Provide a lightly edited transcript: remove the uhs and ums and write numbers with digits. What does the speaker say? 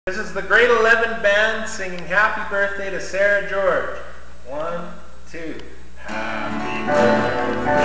This is the grade 11 band singing Happy Birthday to Sarah George. 1, 2. Happy birthday.